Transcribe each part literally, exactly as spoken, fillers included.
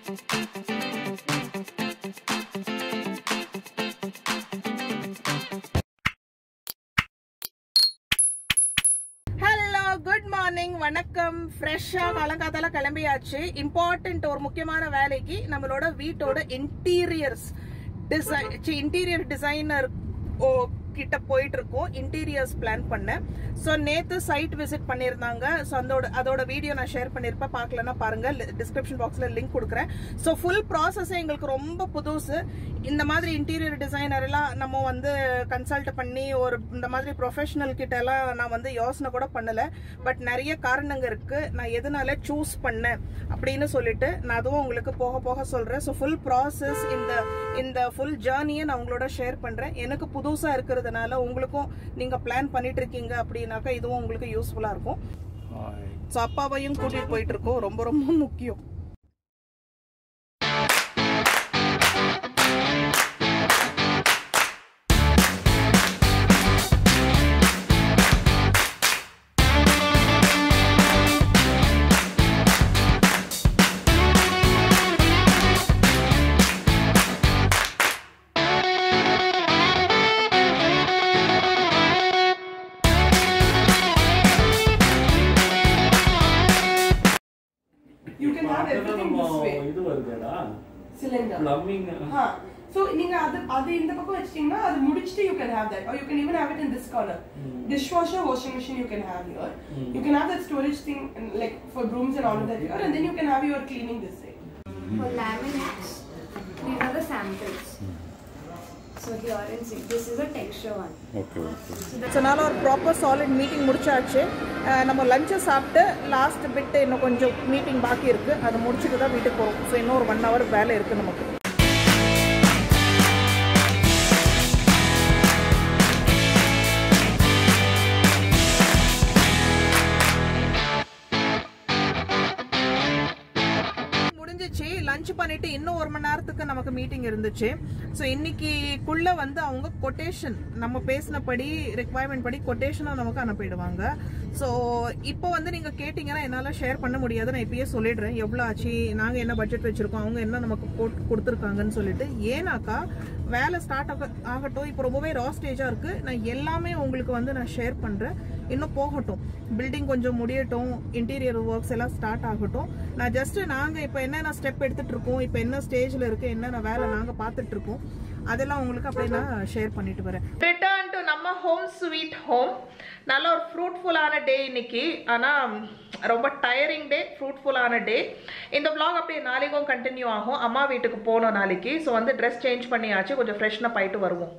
Good morning, வணக்கம். ஃப்ரெஷ்ஷா காலங்காத்தால கிளம்பியாச்சு. இம்பார்ட்டன்ட் ஒரு முக்கியமான வேலைக்கு நம்மளோட வீட்டோட இன்டீரியர்ஸ் டிசைன் இன்டீரியர் டிசைனர் கிட்ட போயிட்டு இருக்கோம். இன்டீரியர்ஸ் பிளான் பண்ண. ஸோ நேத்து சைட் விசிட் பண்ணியிருந்தாங்க. ஸோ அதோட அதோட வீடியோ நான் ஷேர் பண்ணியிருப்பேன். பார்க்கலன்னா பாருங்க, டிஸ்கிரிப்ஷன் பாக்ஸ்ல லிங்க் கொடுக்குறேன். ஸோ ஃபுல் ப்ராசஸே எங்களுக்கு ரொம்ப புதுசு. இந்த மாதிரி இன்டீரியர் டிசைனர் எல்லாம் நம்ம வந்து கன்சல்ட் பண்ணி ஒரு இந்த மாதிரி ப்ரொஃபஷனல் கிட்ட எல்லாம் நான் வந்து யோசனை கூட பண்ணல. பட் நிறைய காரணங்க இருக்கு. நான் எதனால சூஸ் பண்ணேன் அப்படின்னு சொல்லிட்டு நான் அதுவும் உங்களுக்கு போக போக சொல்றேன். ஸோ ஃபுல் ப்ராசஸ் இந்த இந்த ஃபுல் ஜேர்னியை நான் உங்களோட ஷேர் பண்றேன். எனக்கு புதுசா இருக்கிறதுனால உங்களுக்கும் நீங்க பிளான் பண்ணிட்டு இருக்கீங்க அப்படின்னாக்கா இதுவும் உங்களுக்கு யூஸ்ஃபுல்லா இருக்கும். ஸோ அப்பாவையும் கூட்டிட்டு போயிட்டு இருக்கோம். ரொம்ப ரொம்ப முக்கியம். Cylinder. Plumbing. Huh. So, you can have it in the you can have that. Or you can even have it in this corner. Mm. Dishwasher, washing machine you can have here. Mm. You can have that storage thing like for brooms and all of that here. And then you can have your cleaning this side. Mm. For laminates, these are the samples. Mm. So here and see, this is a texture one. Okay. So now our proper solid meeting முடிச்சாச்சு. நம்ம lunch சாப்பிட்டு last bit இன்னும் கொஞ்சம் meeting பாக்கி இருக்கு. அதை முடிச்சிட்டு தான் வீட்டுக்கு போறோம். ஸோ இன்னும் ஒரு ஒன் ஹவர் வேலை இருக்கு நமக்கு. லஞ்ச் பண்ணிட்டு இன்னும் ஒரு மணி நேரத்துக்கு நமக்கு மீட்டிங் இருந்துச்சு. ஸோ இன்னைக்குள்ள வந்து அவங்க கொட்டேஷன் நம்ம பேசினபடி ரெக்வயர்மெண்ட் படி கொட்டேஷனும் நமக்கு அனுப்பிடுவாங்க. ஸோ இப்போ வந்து நீங்க கேட்டீங்கன்னா என்னால் ஷேர் பண்ண முடியாது. நான் இப்பயே சொல்லிடுறேன் எவ்வளோ ஆச்சு, நாங்கள் என்ன பட்ஜெட் வச்சிருக்கோம், அவங்க என்ன நமக்கு கொடுத்துருக்காங்கன்னு சொல்லிட்டு. ஏன்னாக்கா வேலை ஸ்டார்ட் ஆகட்டும். இப்போ ரொம்பவே ரா ஸ்டேஜா இருக்கு. நான் எல்லாமே உங்களுக்கு வந்து நான் ஷேர் பண்றேன். இன்னும் போகட்டும், பில்டிங் கொஞ்சம் முடியட்டும், இன்டீரியர் ஒர்க்ஸ் எல்லாம் ஸ்டார்ட் ஆகட்டும். நான் ஜஸ்ட் நாங்க இப்போ என்னென்ன ஸ்டெப் எடுத்துட்டு இருக்கோம், இப்போ என்ன ஸ்டேஜ்ல இருக்கு, என்னென்ன வேலை நாங்க பார்த்துட்டு இருக்கோம், அதெல்லாம் உங்களுக்கு அப்படியே நான் ஷேர் பண்ணிட்டு வரேன். ரிட்டர்ன் டு நம்ம ஹோம் ஸ்வீட் ஹோம். நல்ல ஒரு ஃப்ரூட்ஃபுல்லான டே இன்னைக்கு. ஆனால் ரொம்ப டயரிங் டே, ஃப்ரூட்ஃபுல்லான டே. இந்த vlog அப்படியே நாளைக்கும் கண்டினியூ ஆகும். அம்மா வீட்டுக்கு போனோம் நாளைக்கு. ஸோ வந்து ட்ரெஸ் சேஞ்ச் பண்ணியாச்சு, கொஞ்சம் ஃப்ரெஷ்னாக போயிட்டு வருவோம்.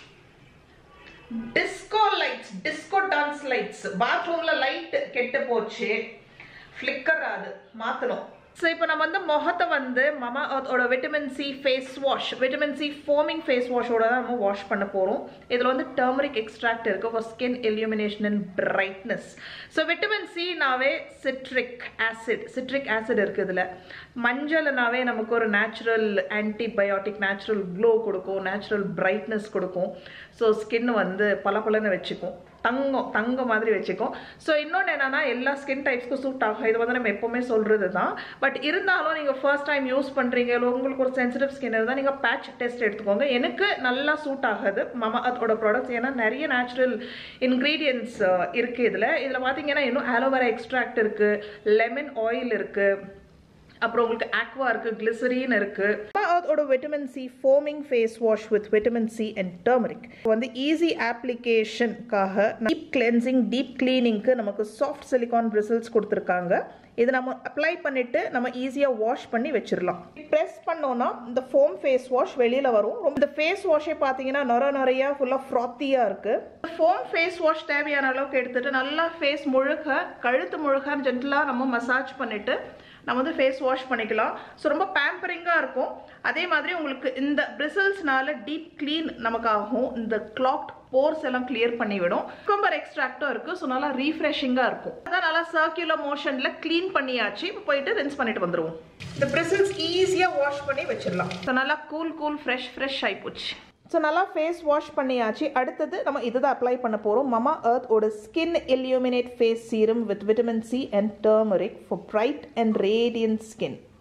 Disco lights, disco dance lights. பாத்ரூம்ல லைட் கெட்டு போச்சு, ஃபிளிக்கர் அது மாத்தணும். ஸோ இப்போ நம்ம வந்து முகத்தை வந்து மமா அர்த்தோட vitamin C face wash, vitamin C foaming face வாஷோட தான் நம்ம வாஷ் பண்ண போகிறோம். இதில் வந்து டர்மரிக் எக்ஸ்ட்ராக்ட் இருக்குது for skin illumination and brightness. So vitamin சினாவே சிட்ரிக் ஆசிட், சிட்ரிக் ஆசிட் இருக்குது இதில். மஞ்சள்னாவே நமக்கு ஒரு நேச்சுரல் ஆன்டிபயோட்டிக், நேச்சுரல் க்ளோ கொடுக்கும், நேச்சுரல் பிரைட்னஸ் கொடுக்கும். ஸோ ஸ்கின் வந்து பல பலன்னு வச்சுக்கும், தங்கம் தங்க மாதிரி வச்சுக்கும். ஸோ இன்னொன்று என்னன்னா எல்லா ஸ்கின் டைப்ஸ்க்கும் சூட் ஆகும். இது வந்து நம்ம எப்பவுமே சொல்றது தான். பட் இருந்தாலும் நீங்கள் ஃபர்ஸ்ட் டைம் யூஸ் பண்ணுறீங்க, இல்லை உங்களுக்கு ஒரு சென்சிட்டிவ் ஸ்கின் இருந்தால் நீங்கள் பேட்ச் டெஸ்ட் எடுத்துக்கோங்க. எனக்கு நல்லா சூட் ஆகுது மமா அர்த்தோட ப்ராடக்ட்ஸ். ஏன்னா நிறைய நேச்சுரல் இன்க்ரீடியன்ட்ஸ் இருக்குது இதில். இதில் பார்த்தீங்கன்னா இன்னும் ஆலோவேரா எக்ஸ்ட்ராக்ட் இருக்குது, லெமன் ஆயில் இருக்குது, அப்புறம் உங்களுக்கு ஆக்வா இருக்கு, கிளிசரின் இருக்கு. அதோட vitamin C foaming face wash with vitamin C and turmeric வந்து ஈஸி அப்ளிகேஷனுக்காக டீப் கிளென்சிங், டீப் கிளீனிங்க்கு நமக்கு சாஃப்ட் சிலிகான் பிரிசில்ஸ் கொடுத்துருக்காங்க. இது நம்ம அப்ளை பண்ணிட்டு நம்ம ஈஸியா வாஷ் பண்ணி வச்சிடலாம். ப்ரெஸ் பண்ணோம்னா இந்த ஃபோம் ஃபேஸ் வாஷ் வெளியில வரும். இந்த ஃபேஸ் வாஷே பார்த்தீங்கன்னா நொர நொறையா ஃபுல்லா ஃப்ராத்தியா இருக்கு. ஃபோம் ஃபேஸ் வாஷ் தேவையான அளவுக்கு எடுத்துட்டு நல்லா ஃபேஸ் முழுக்க, கழுத்து முழுக்க ஜென்டலா நம்ம மசாஜ் பண்ணிட்டு நம்ம வந்து ஃபேஸ் வாஷ் பண்ணிக்கலாம். ஸோ ரொம்ப பேம்பரிங்காக இருக்கும். அதே மாதிரி உங்களுக்கு இந்த பிரிசல்ஸ்னால டீப் கிளீன் நமக்கு ஆகும். இந்த கிளாக்ட் போர்ஸ் எல்லாம் கிளியர் பண்ணிவிடும். குக்கும்பர் எக்ஸ்ட்ராக்டும் இருக்கு. ஸோ நல்லா ரீஃப்ரெஷிங்காக இருக்கும். அதான் நல்லா சர்க்குலர் மோஷன்ல கிளீன் பண்ணியாச்சு. இப்போ போயிட்டு ரின்ஸ் பண்ணிட்டு வந்துருவோம். இந்த பிரிசல்ஸ் ஈஸியாக வாஷ் பண்ணி வச்சிடலாம். ஸோ நல்லா கூல் கூல் ஃப்ரெஷ் ஃப்ரெஷ் ஆயிப்போச்சு. ஸோ நல்லா ஃபேஸ் வாஷ் பண்ணியாச்சு. அடுத்தது நம்ம இதுதான் அப்ளை பண்ண போகிறோம். மமா எர்த் ஓட skin illuminate face serum with vitamin C and turmeric for bright and radiant skin.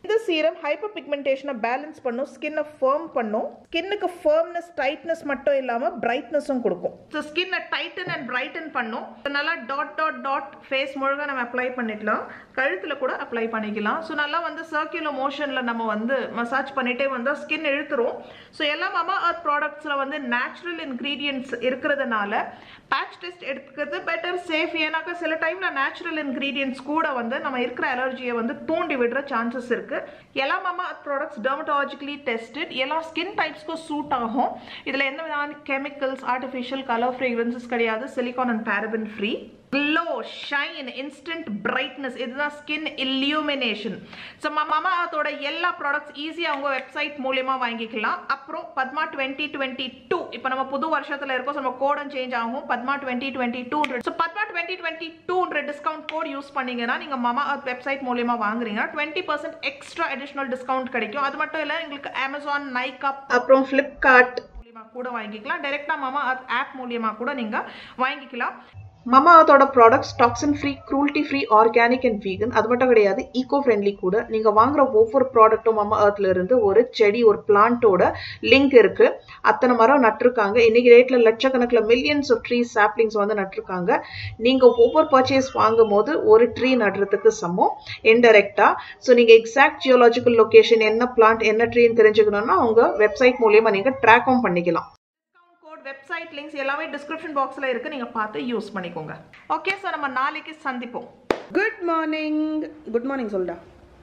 இந்த சீரம் ஹைப்பர் பிக்மெண்டேஷனை பேலன்ஸ் பண்ணும், ஸ்கின்னை ஃபர்ம் பண்ணும். ஸ்கின்னுக்கு ஃபர்ம்னஸ் டைட்னஸ் மட்டும் இல்லாமல் பிரைட்னஸும் கொடுக்கும். ஸோ ஸ்கின்னை டைட்டன் அண்ட் பிரைட்டன் பண்ணும். நல்லா டாட் டாட் டாட் ஃபேஸ் முழுக்க நம்ம அப்ளை பண்ணிக்கலாம், கழுத்தில் கூட அப்ளை பண்ணிக்கலாம். ஸோ நல்லா வந்து சர்க்குலர் மோஷனில் நம்ம வந்து மசாஜ் பண்ணிகிட்டே வந்தால் ஸ்கின் இழுத்துரும். ஸோ எல்லா மாமா அர்த் ப்ராடக்ட்ஸில் வந்து நேச்சுரல் இன்க்ரீடியன்ட்ஸ் இருக்கிறதுனால பேட்ச் டெஸ்ட் எடுத்துக்கிறது பெட்டர், சேஃப். ஏன்னாக்கா சில டைமில் நேச்சுரல் இன்க்ரீடியன்ட்ஸ் கூட வந்து நம்ம இருக்கிற அலர்ஜியை வந்து தூண்டி விடுற சான்சஸ் இருக்கு. எல்லா Mamaearth products dermatologically tested, எல்லா ஸ்கின் டைப்ஸ்க்கும் சூட் ஆகும். இதில் எந்த விதமான கெமிக்கல்ஸ், ஆர்டிஃபிஷியல் கலர் ஃப்ரேக்ரன்சஸ் கிடையாது. Silicone and paraben free. Glow, shine, instant brightness, இதுதான் ஸ்கின் illumination. ஸோ மாமா அதோட எல்லா ப்ராடக்ட்ஸ் ஈஸியாக உங்கள் வெப்சைட் மூலியமாக வாங்கிக்கலாம். அப்புறம் பத்மா டுவெண்ட்டி டுவெண்ட்டி டூ இப்போ நம்ம புது வருஷத்தில் இருக்கோம். நம்ம கோடும் சேஞ்ச் ஆகும், Padma twenty twenty two. So Padma twenty twenty டூன்ற டிஸ்கவுண்ட் கோட் யூஸ் பண்ணீங்கன்னா நீங்கள் மாமா வெப்சைட் மூலியமாக வாங்குறீங்கன்னா twenty percent extra additional discount கிடைக்கும். அது மட்டும் இல்லை, எங்களுக்கு அமேசான், நைகா, அப்புறம் ஃப்ளிப்கார்ட் மூலியமாக கூட வாங்கிக்கலாம். டைரெக்டாக மாமா ஆப் மூலியமாக கூட நீங்கள் வாங்கிக்கலாம். மாமா அர்த்தோட products toxin free, cruelty free, organic and vegan. அது மட்டும் கிடையாது, ஈகோ ஃப்ரெண்ட்லி கூட. நீங்கள் வாங்குற ஒவ்வொரு ப்ராடக்ட்டும் மாமா அர்த்ல இருந்து ஒரு செடி, ஒரு பிளான்ட்டோட லிங்க் இருக்கு. அத்தனை மரம் நட்டிருக்காங்க. இன்னைக்கு ரேட்ல லட்சக்கணக்கில் மில்லியன்ஸ் ஆஃப் ட்ரீ சாப்ளிங்ஸ் வந்து நட்டிருக்காங்க. நீங்கள் ஒவ்வொரு பர்ச்சேஸ் வாங்கும் போது ஒரு ட்ரீ நடுறதுக்கு சமம் இன்டெரக்டா. ஸோ நீங்கள் எக்ஸாக்ட் ஜியோலாஜிக்கல் லொகேஷன், என்ன பிளான்ட், என்ன ட்ரீன்னு தெரிஞ்சுக்கணும்னா உங்க வெப்சைட் மூலியமா நீங்கள் ட்ராக்கும் பண்ணிக்கலாம். வெப்சைட் லிங்க்ஸ் எல்லாமே டிஸ்கிரிப்ஷன் பாக்ஸில் இருக்குது, நீங்கள் பார்த்து யூஸ் பண்ணிக்கோங்க. ஓகே சார், நம்ம நாளைக்கு சந்திப்போம். Good morning. குட் மார்னிங் சொல்டா.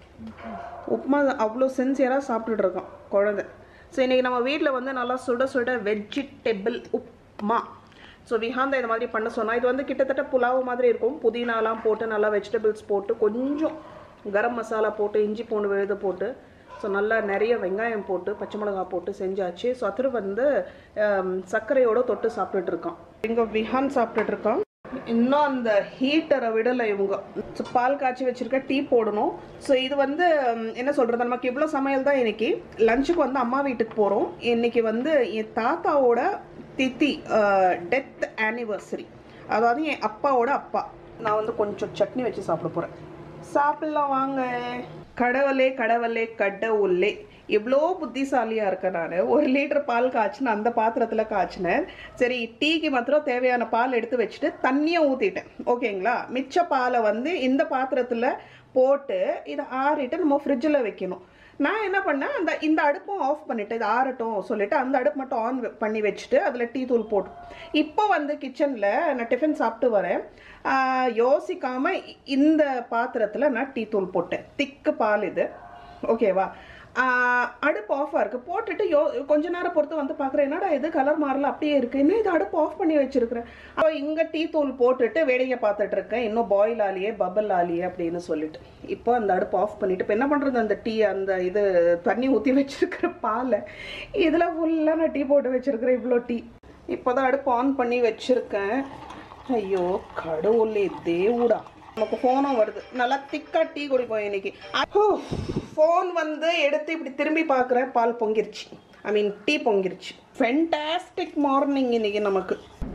உப்புமா அவ்வளோ சின்சியராக சாப்பிட்டுட்டு இருக்கோம் குழந்தை. ஸோ இன்றைக்கி நம்ம வீட்டில் வந்து நல்லா சுட சுட வெஜிடபிள் உப்புமா. ஸோ விஹாந்த இந்த மாதிரி பண்ண சொன்னால் இது வந்து கிட்டத்தட்ட புலாவு மாதிரி இருக்கும். புதினாலாம் போட்டு நல்லா வெஜிடபிள்ஸ் போட்டு கொஞ்சம் கரம் மசாலா போட்டு இஞ்சி பூண்டு விழுது போட்டு ஸோ நல்லா நிறைய வெங்காயம் போட்டு பச்சை மிளகா போட்டு செஞ்சாச்சு. ஸோ அது வந்து சர்க்கரையோடு தொட்டு சாப்பிட்டுட்டு இருக்கோம். இங்கே விஹான் சாப்பிட்டுட்டு இருக்கோம். இன்னும் அந்த ஹீட்டரை விடலை இவங்க. ஸோ பால் காய்ச்சி வச்சுருக்க டீ போடணும். ஸோ இது வந்து என்ன சொல்கிறது, நமக்கு இவ்வளோ சமையல் தான். இன்றைக்கி லஞ்சுக்கு வந்து அம்மா வீட்டுக்கு போகிறோம். இன்றைக்கி வந்து என் தாத்தாவோட தித்தி டெத் ஆனிவர்சரி, அதாவது என் அப்பாவோட அப்பா. நான் வந்து கொஞ்சம் சட்னி வச்சு சாப்பிட போகிறேன். சாப்பிட்லாம் வாங்க. கடவுளே கடவுளே கடவுளே, இவ்வளோ புத்திசாலியாக இருக்கேன் நான். ஒரு லிட்டர் பால் காய்ச்சினேன், அந்த பாத்திரத்தில் காய்ச்சினேன். சரி, டீக்கு மாத்திரம் தேவையான பால் எடுத்து வச்சுட்டு தண்ணியை ஊற்றிட்டேன். ஓகேங்களா? மிச்ச பாலை வந்து இந்த பாத்திரத்தில் போட்டு இதை ஆறிட்டு நம்ம ஃப்ரிட்ஜில் வைக்கணும். நான் என்ன பண்ணேன், அந்த இந்த அடுப்பும் ஆஃப் பண்ணிவிட்டு இது ஆறட்டும் சொல்லிவிட்டு அந்த அடுப்பு மட்டும் ஆன் பண்ணி வச்சுட்டு அதில் டீ தூள் போட்டு இப்போ வந்து கிச்சனில் நான் டிஃபன் சாப்பிட்டு வரேன். யோசிக்காமல் இந்த பாத்திரத்தில் நான் டீ தூள் போட்டேன். திக்கு பால் இது. ஓகேவா? அடுப்பு ஆஃபாக இருக்குது. போட்டுட்டு யோ கொஞ்ச நேரம் பொறுத்து வந்து பார்க்குறேன், என்னடா இது கலர் மாறல அப்படியே இருக்குது, இன்னும் இது அடுப்பு ஆஃப் பண்ணி வச்சுருக்கிறேன். அப்போ இங்கே டீ தூள் போட்டுட்டு வேடிக்கை பார்த்துட்டு இருக்கேன், இன்னும் பாயில் ஆலியே பபல் ஆலியே அப்படின்னு சொல்லிட்டு. இப்போ அந்த அடுப்பு ஆஃப் பண்ணிவிட்டு இப்போ என்ன பண்ணுறது, அந்த டீ அந்த இது தண்ணி ஊற்றி வச்சுருக்கிற பாலை இதில் ஃபுல்லாக நான் டீ போட்டு வச்சுருக்கிறேன். இவ்வளோ டீ இப்போ தான் அடுப்பு ஆன் பண்ணி வச்சுருக்கேன். ஐயோ கடவுளே தேவுடா, நமக்கு ஃபோனும் வருது. நல்லா திக்காக டீ குடிப்போம் இன்னைக்கு. அப்போ ஃபோன் வந்து எடுத்து இப்படி திரும்பி பார்க்குறேன், பால் பொங்கிருச்சு. ஐ மீன் டீ பொங்கிருச்சு. ஃபென்டாஸ்டிக் மார்னிங் இன்னைக்கு நமக்கு.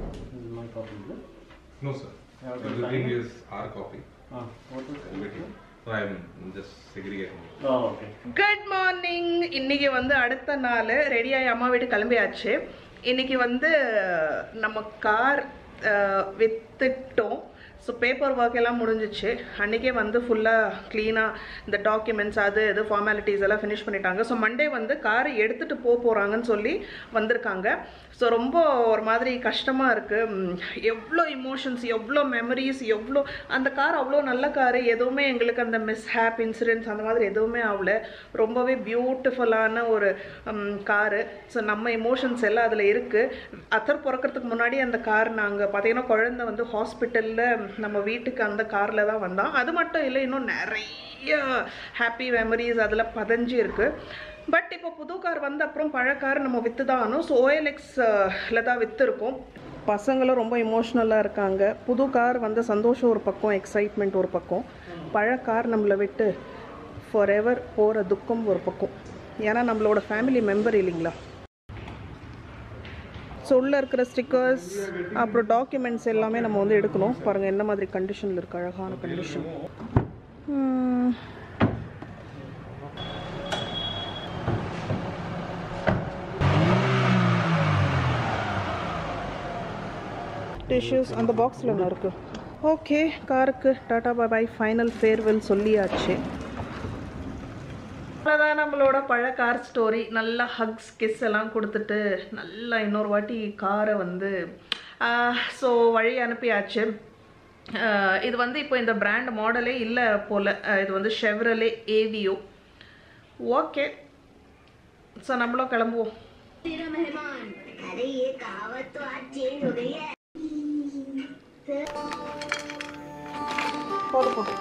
No sir. Everything is our coffee. Ah, what is everything? So I am just segregating. Oh, okay. Good morning. இன்னைக்கு வந்து அடுத்த நாள் ரெடியாகி அம்மா வீட்டு கிளம்பியாச்சு. இன்னைக்கு வந்து நம்ம கார் வித்துட்டோம். ஸோ பேப்பர் ஒர்க் எல்லாம் முடிஞ்சிச்சு. அன்றைக்கே வந்து ஃபுல்லாக க்ளீனாக இந்த டாக்குமெண்ட்ஸ் அது இது ஃபார்மாலிட்டிஸ் எல்லாம் ஃபினிஷ் பண்ணிட்டாங்க. ஸோ மண்டே வந்து காரை எடுத்துகிட்டு போக போகிறாங்கன்னு சொல்லி வந்திருக்காங்க. ஸோ ரொம்ப ஒரு மாதிரி கஷ்டமாக இருக்குது. எவ்வளோ இமோஷன்ஸ், எவ்வளோ மெமரிஸ், எவ்வளோ அந்த கார் அவ்வளோ நல்ல காரு. எதுவுமே எங்களுக்கு அந்த மிஸ் ஹேப் இன்சிடென்ட்ஸ் அந்த மாதிரி எதுவுமே ஆகல. ரொம்பவே பியூட்டிஃபுல்லான ஒரு காரு. ஸோ நம்ம இமோஷன்ஸ் எல்லாம் அதில் இருக்குது. அத்தர் பிறக்கிறதுக்கு முன்னாடி அந்த கார் நாங்கள் பார்த்தீங்கன்னா குழந்தை வந்து ஹாஸ்பிட்டலில் நம்ம வீட்டுக்கு அந்த காரில் தான் வந்தோம். அது மட்டும் இல்லை, இன்னும் நிறைய ஹாப்பி மெமரிஸ் அதில் பதிஞ்சு இருக்குது. பட் இப்போ புது கார் வந்து அப்புறம் பழக்கார் நம்ம விற்று தான் ஆனோம். ஸோ ஓஎல்எக்ஸில் தான் விற்று இருக்கோம். பசங்களும் ரொம்ப இமோஷ்னலாக இருக்காங்க. புது கார் வந்து சந்தோஷம் ஒரு பக்கம், எக்ஸைட்மெண்ட் ஒரு பக்கம். பழக்கார் நம்மளை விட்டு ஃபார் எவர் போகிற துக்கம் ஒரு பக்கம். ஏன்னா நம்மளோட ஃபேமிலி மெம்பர் இல்லைங்களா. ஸோ உள்ளே இருக்கிற ஸ்டிக்கர்ஸ் அப்புறம் டாக்குமெண்ட்ஸ் எல்லாமே நம்ம வந்து எடுக்கணும். பாருங்கள் என்ன மாதிரி கண்டிஷனில் இருக்குது, அழகான கண்டிஷன். டிஷ்யூஸ் அந்த பாக்ஸில் என்ன இருக்குது? ஓகே, காருக்கு tata bye bye final farewell சொல்லியாச்சு. அதான் நம்மளோட பழ கார் ஸ்டோரி. நல்லா ஹக்ஸ் கிஸ் எல்லாம் கொடுத்துட்டு நல்லா இன்னொரு வாட்டி காரை வந்து ஸோ வழி அனுப்பியாச்சு. இது வந்து இப்போ இந்த பிராண்ட் மாடலே இல்லை போல். இது வந்து ஷெவ்ரலே ஏவியோ. ஓகே, ஸோ நம்மளும் கிளம்புவோம். போதும் போதும்.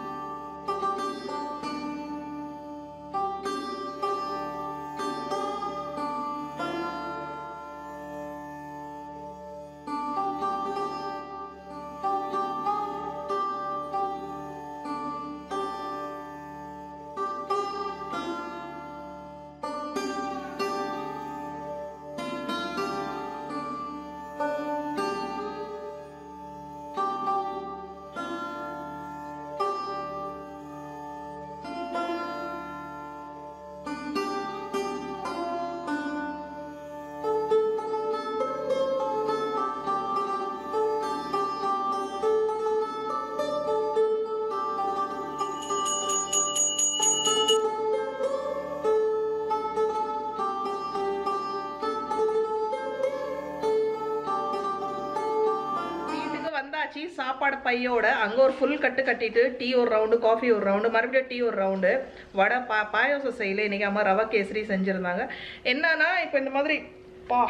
சாப்பாடு பையோட அங்கே ஒரு ஃபுல் கட்டு கட்டிட்டு டீ ஒரு ரவுண்டு, காஃபி ஒரு ரவுண்டு, மறுபடியும் டீ ஒரு ரவுண்டு, வடை பா பாயாசம் செய்யல. இன்றைக்கி அம்மா ரவா கேசரி செஞ்சுருந்தாங்க. என்னன்னா இப்போ இந்த மாதிரி பா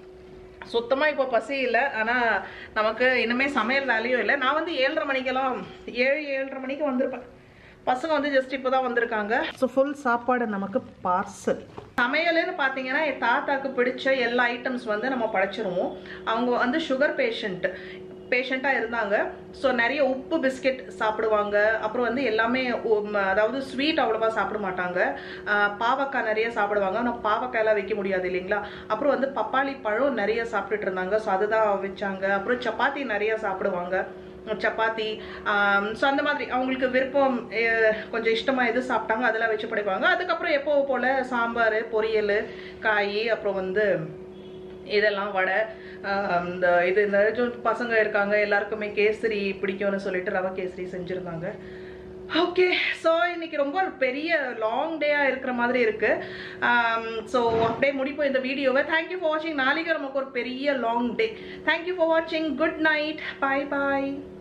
சுத்தமாக இப்போ பசி இல்லை. ஆனால் நமக்கு இனிமேல் சமையல் வேலையும் இல்லை. நான் வந்து ஏழரை மணிக்கெல்லாம் ஏழு ஏழரை மணிக்கு வந்திருப்பேன். பசங்க வந்து ஜஸ்ட் இப்போ தான் வந்திருக்காங்க. ஸோ ஃபுல் சாப்பாடு நமக்கு பார்சல். சமையல்னு பார்த்தீங்கன்னா என் தாத்தாக்கு பிடிச்ச எல்லா ஐட்டம்ஸ் வந்து நம்ம படைச்சிருவோம். அவங்க வந்து சுகர் பேஷண்ட் பேஷண்ட்டாக இருந்தாங்க. ஸோ நிறைய உப்பு பிஸ்கெட் சாப்பிடுவாங்க. அப்புறம் வந்து எல்லாமே அதாவது ஸ்வீட் அவ்வளோவா சாப்பிட மாட்டாங்க. பாவக்காய் நிறைய சாப்பிடுவாங்க. ஆனால் பாவக்காயெல்லாம் வைக்க முடியாது இல்லைங்களா. அப்புறம் வந்து பப்பாளி பழம் நிறைய சாப்பிட்டுட்டு இருந்தாங்க. ஸோ அதுதான் வச்சாங்க. அப்புறம் சப்பாத்தி நிறைய சாப்பிடுவாங்க. சப்பாத்தி ஸோ அந்த மாதிரி அவங்களுக்கு விருப்பம் கொஞ்சம் இஷ்டமாக எது சாப்பிட்டாங்க அதெல்லாம் வச்சு படைப்பாங்க. அதுக்கப்புறம் எப்போ போல் சாம்பார், பொரியல், காய், அப்புறம் வந்து இதெல்லாம் வடை, இந்த இது இந்த பசங்க இருக்காங்க எல்லாருக்குமே கேசரி பிடிக்கும்னு சொல்லிட்டு ரவா கேசரி செஞ்சுருந்தாங்க. ஓகே, ஸோ இன்னைக்கு ரொம்ப பெரிய லாங் டேயாக இருக்கிற மாதிரி இருக்கு. ஸோ அப்படியே முடிப்போம் இந்த வீடியோவை. தேங்க்யூ ஃபார் வாட்சிங். நாளைக்கு நமக்கு ஒரு பெரிய லாங் டே. தேங்க்யூ ஃபார் வாட்சிங். Good night. பாய் பாய்.